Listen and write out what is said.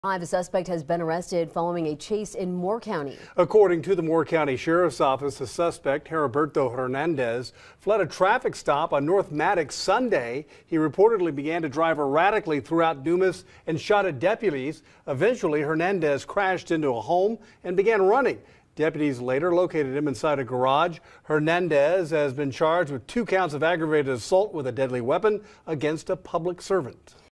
A suspect has been arrested following a chase in Moore County. According to the Moore County Sheriff's Office, the suspect, Heriberto Hernandez, fled a traffic stop on North Maddox Sunday. He reportedly began to drive erratically throughout Dumas and shot at deputies. Eventually, Hernandez crashed into a home and began running. Deputies later located him inside a garage. Hernandez has been charged with 2 counts of aggravated assault with a deadly weapon against a public servant.